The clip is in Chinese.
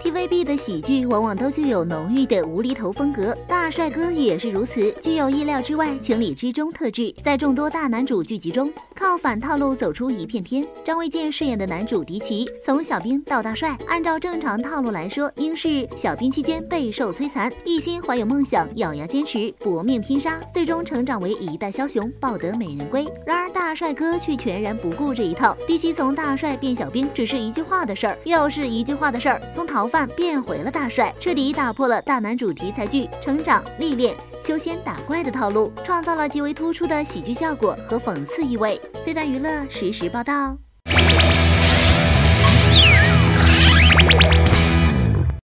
TVB 的喜剧往往都具有浓郁的无厘头风格，大帅哥也是如此，具有意料之外、情理之中特质。在众多大男主剧集中，靠反套路走出一片天。张卫健饰演的男主迪奇，从小兵到大帅，按照正常套路来说，应是小兵期间备受摧残，一心怀有梦想，咬牙坚持，搏命拼杀，最终成长为一代枭雄，抱得美人归。然而大帅哥却全然不顾这一套，迪奇从大帅变小兵只是一句话的事儿，又是一句话的事儿，从逃犯变回了大帅，彻底打破了大男主题材剧成长、历练、修仙打怪的套路，创造了极为突出的喜剧效果和讽刺意味。飞弹娱乐实时报道。